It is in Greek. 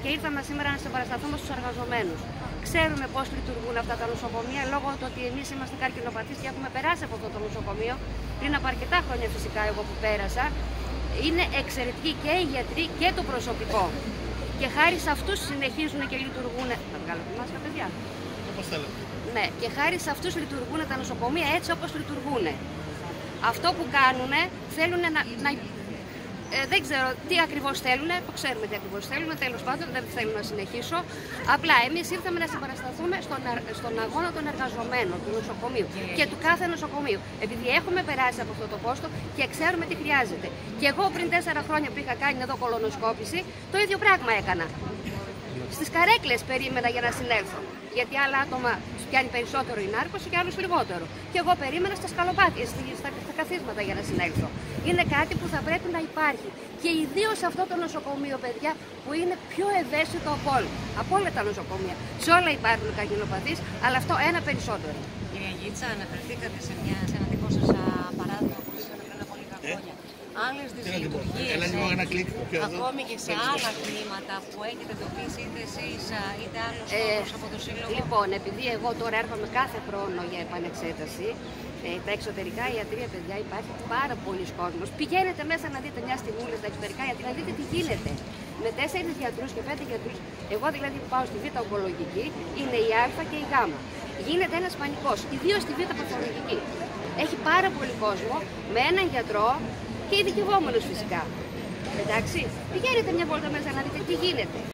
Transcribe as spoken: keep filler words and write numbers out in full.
και ήρθαμε σήμερα να συμπαρασταθούμε στους εργαζομένους. Ξέρουμε πώς λειτουργούν αυτά τα νοσοκομεία λόγω του ότι εμείς είμαστε καρκινοπαθείς και έχουμε περάσει από αυτό το νοσοκομείο πριν από αρκετά χρόνια, φυσικά, εγώ που πέρασα. Είναι εξαιρετικοί και οι γιατροί και το προσωπικό. Και χάρη σε αυτούς συνεχίζουν και λειτουργούν. Θα βγάλω τη μάσκα, παιδιά. Όπως θέλετε. Ναι, και χάρη σε αυτούς λειτουργούν τα νοσοκομεία έτσι όπως λειτουργούν. Αυτό που κάνουν θέλουν να. να ε, δεν ξέρω τι ακριβώς θέλουν, το ξέρουμε τι ακριβώς θέλουν, τέλος πάντων δεν θέλω να συνεχίσω. Απλά εμείς ήρθαμε να συμπαρασταθούμε στον, στον αγώνα των εργαζομένων του νοσοκομείου και του κάθε νοσοκομείου. Επειδή έχουμε περάσει από αυτό το πόστο και ξέρουμε τι χρειάζεται. Και εγώ πριν τέσσερα χρόνια που είχα κάνει εδώ κολονοσκόπηση, το ίδιο πράγμα έκανα. Στις καρέκλες περίμενα για να συνέλθω. Γιατί άλλα άτομα τους πιάνει περισσότερο η νάρκωση και άλλους λιγότερο. Και εγώ περίμενα στα σκαλοπάτια, στα, στα καθίσματα για να συνέλθω. Είναι κάτι που θα πρέπει να υπάρχει. Και ιδίως αυτό το νοσοκομείο, παιδιά, που είναι πιο ευαίσθητο από όλα. Από όλα τα νοσοκομεία. Σε όλα υπάρχουν καρκινοπαθείς, αλλά αυτό ένα περισσότερο. Κυρία Γίτσα, αναφερθήκατε σε, μια, σε ένα δικό σας παράδειγμα που είχατε πριν από λίγα χρόνια. Άλλες δυσλειτουργίες, ακόμη και σε άλλα κλίματα που έχετε εντοπίσει είτε εσείς είτε άλλος χώρος από το Σύλλογο. Λοιπόν, επειδή εγώ τώρα έρχομαι κάθε χρόνο για επανεξέταση, ε, τα εξωτερικά ιατρία, παιδιά, υπάρχει πάρα πολλοί κόσμος. Πηγαίνετε μέσα να δείτε μια στιγμούλα στα εξωτερικά γιατί να δείτε τι γίνεται. Με τέσσερις γιατρούς και πέντε γιατρούς, εγώ δηλαδή που πάω στη Β' ογκολογική, είναι η Α και η Γ. Γίνεται ένας πανικός, ιδίως στη Β' παθολογική. Έχει πάρα πολύ κόσμο με έναν γιατρό και ειδικευόμενους φυσικά. Εντάξει, πηγαίνετε μια βόλτα μέσα να δείτε τι γίνεται.